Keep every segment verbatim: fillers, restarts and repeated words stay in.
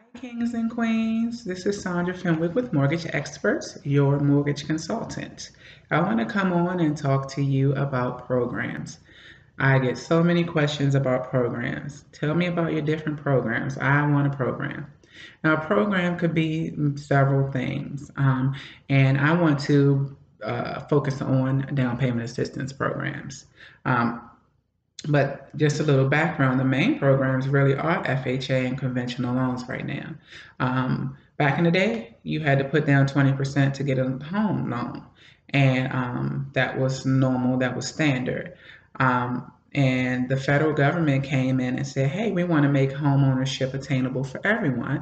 Kings and Queens, this is Sandra Fenwick with Mortgage Experts, your mortgage consultant. I want to come on and talk to you about programs. I get so many questions about programs. Tell me about your different programs. I want a program. Now, a program could be several things, um, and I want to uh, focus on down payment assistance programs. Um, but just a little background, the main programs really are F H A and conventional loans right now. Um, back in the day, you had to put down twenty percent to get a home loan, and um, that was normal, that was standard. Um, and the federal government came in and said, hey, we want to make home ownership attainable for everyone.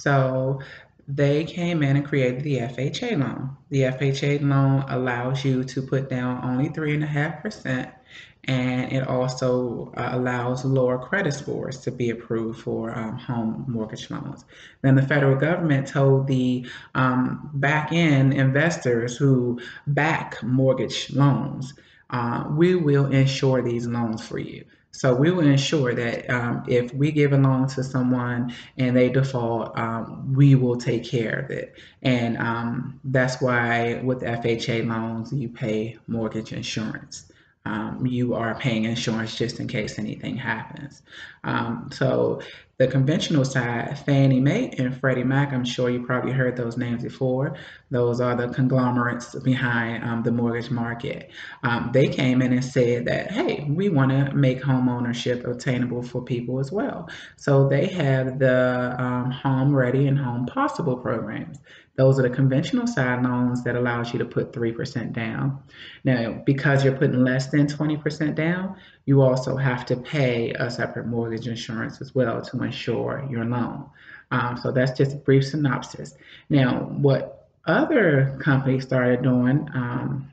So they came in and created the F H A loan. The F H A loan allows you to put down only three and a half percent, and it also uh, allows lower credit scores to be approved for um, home mortgage loans. Then the federal government told the um, back end investors who back mortgage loans, uh, we will insure these loans for you. So we will ensure that um, if we give a loan to someone and they default, um, we will take care of it. And um, that's why with F H A loans, you pay mortgage insurance. Um, you are paying insurance just in case anything happens. Um, so the conventional side, Fannie Mae and Freddie Mac, I'm sure you probably heard those names before. Those are the conglomerates behind um, the mortgage market. Um, they came in and said that, hey, we want to make home ownership attainable for people as well. So they have the um, Home Ready and Home Possible programs. Those are the conventional side loans that allows you to put three percent down. Now, because you're putting less than twenty percent down, you also have to pay a separate mortgage insurance as well to insure your loan. Um, so that's just a brief synopsis. Now, what other companies started doing um,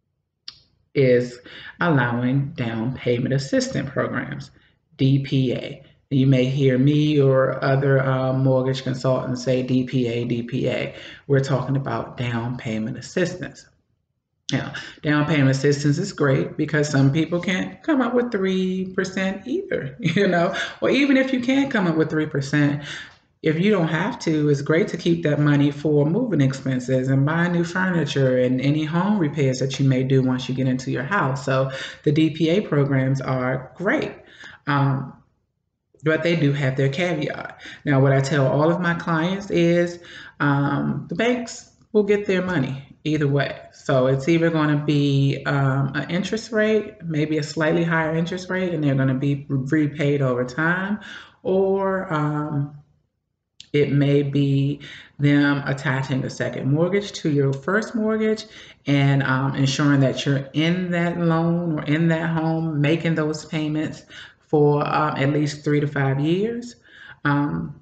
is allowing down payment assistance programs, D P A. You may hear me or other uh, mortgage consultants say D P A, D P A. We're talking about down payment assistance. Now, down payment assistance is great because some people can't come up with three percent either, you know, or even if you can come up with three percent, if you don't have to, it's great to keep that money for moving expenses and buying new furniture and any home repairs that you may do once you get into your house. So the D P A programs are great. Um, but they do have their caveat. Now, what I tell all of my clients is um, the banks will get their money either way. So it's either going to be um, an interest rate, maybe a slightly higher interest rate, and they're going to be repaid over time, or um, it may be them attaching a second mortgage to your first mortgage and um, ensuring that you're in that loan or in that home, making those payments for um, at least three to five years. Um,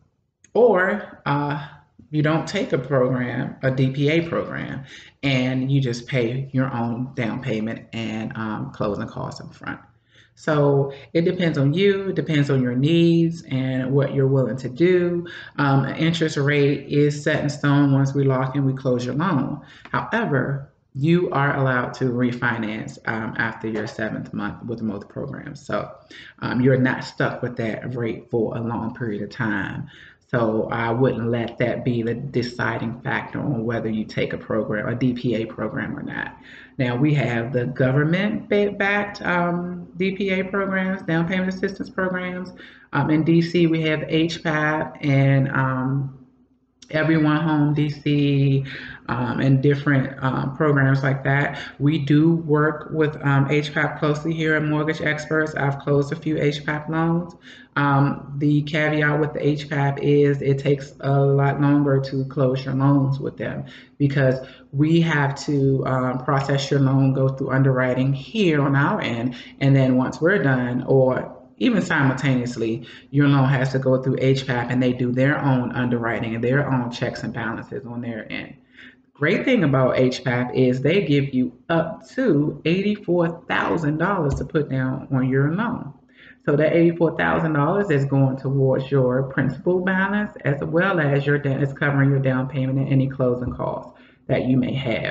or uh, you don't take a program, a D P A program, and you just pay your own down payment and um, closing costs up front. So it depends on you, it depends on your needs and what you're willing to do. Um, an interest rate is set in stone. Once we lock in, we close your loan. However, you are allowed to refinance um, after your seventh month with most programs. So um, you're not stuck with that rate for a long period of time. So I wouldn't let that be the deciding factor on whether you take a program, a D P A program or not. Now we have the government backed um, D P A programs, down payment assistance programs. Um, in D C, we have H P A P and um, Everyone Home D C, um, and different um, programs like that. We do work with um, H P A P closely here at Mortgage Experts. I've closed a few H P A P loans. Um, the caveat with the H P A P is it takes a lot longer to close your loans with them because we have to um, process your loan, go through underwriting here on our end, and then once we're done, or even simultaneously, your loan has to go through H P A P and they do their own underwriting and their own checks and balances on their end. Great thing about H P A P is they give you up to eighty-four thousand dollars to put down on your loan. So that eighty-four thousand dollars is going towards your principal balance as well as your debt is covering your down payment and any closing costs that you may have.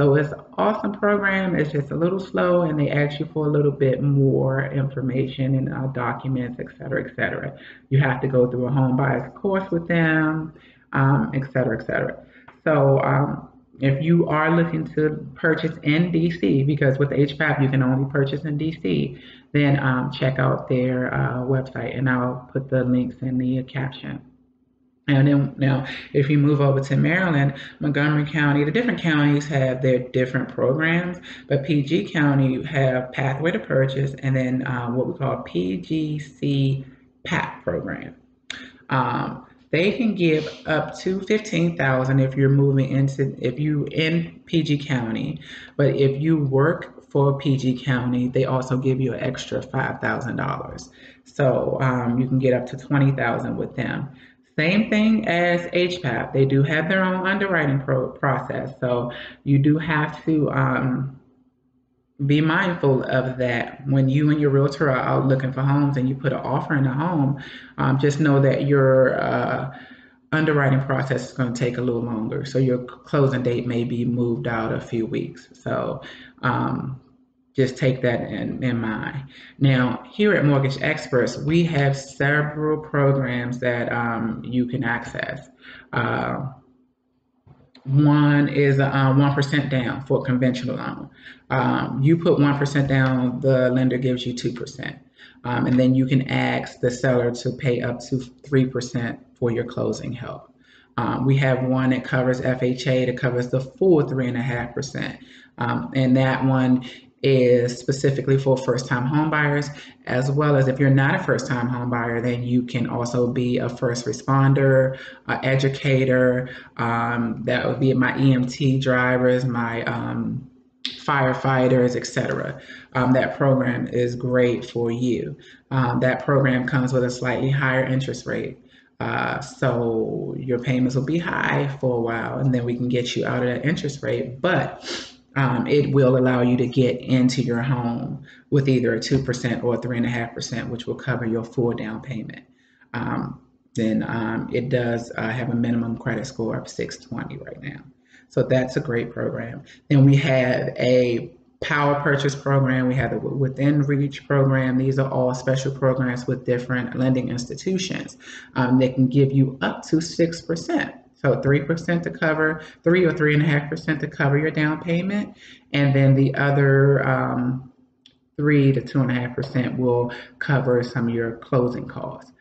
So it's an awesome program. It's just a little slow, and they ask you for a little bit more information and uh, documents, et cetera, et cetera. You have to go through a home buyer's course with them, um, et cetera, et cetera. So um, if you are looking to purchase in D C, because with H P A P you can only purchase in D C, then um, check out their uh, website, and I'll put the links in the caption. And then now, if you move over to Maryland, Montgomery County, the different counties have their different programs, but P G County you have Pathway to Purchase, and then uh, what we call P G C P A P program. Um, they can give up to fifteen thousand if you're moving into, if you in P G County, but if you work for P G County, they also give you an extra five thousand dollars. So um, you can get up to twenty thousand with them. Same thing as H P A P. They do have their own underwriting pro process. So you do have to um, be mindful of that when you and your realtor are out looking for homes and you put an offer in a home. Um, just know that your uh, underwriting process is going to take a little longer. So your closing date may be moved out a few weeks. So um, just take that in, in mind. Now, here at Mortgage Experts, we have several programs that um, you can access. Uh, one is a uh, one percent down for a conventional loan. Um, you put one percent down, the lender gives you two percent. Um, and then you can ask the seller to pay up to three percent for your closing help. Um, we have one that covers F H A, that covers the full three point five percent. Um, and that one is specifically for first-time homebuyers, as well as if you're not a first-time homebuyer, then you can also be a first responder, an educator. Um, that would be my E M T drivers, my um, firefighters, et cetera. Um, that program is great for you. Um, that program comes with a slightly higher interest rate. Uh, so your payments will be high for a while, and then we can get you out of that interest rate. But um, it will allow you to get into your home with either a two percent or three point five percent, which will cover your full down payment. Um, then um, it does uh, have a minimum credit score of six twenty right now. So that's a great program. Then we have a power purchase program. We have the Within Reach program. These are all special programs with different lending institutions. Um, they can give you up to six percent. So three percent to cover, three or three and a half percent to cover your down payment. And then the other um, three to two and a half percent will cover some of your closing costs.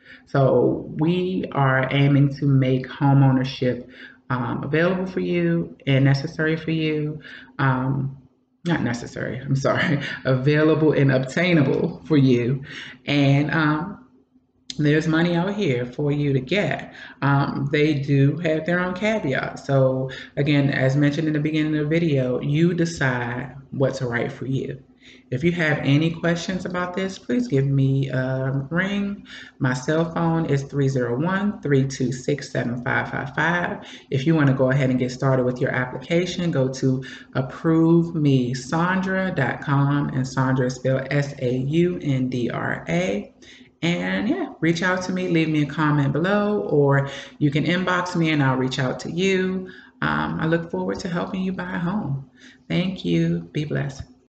So we are aiming to make home ownership um, available for you and necessary for you. Um, not necessary, I'm sorry, available and obtainable for you. And um, there's money out here for you to get. Um, they do have their own caveats. So again, as mentioned in the beginning of the video, you decide what's right for you. If you have any questions about this, please give me a ring. My cell phone is three zero one, three two six, seven five five five. If you want to go ahead and get started with your application, go to approve me sandra dot com, and Sandra is spelled S A U N D R A. And yeah, reach out to me, leave me a comment below, or you can inbox me and I'll reach out to you. Um, I look forward to helping you buy a home. Thank you. Be blessed.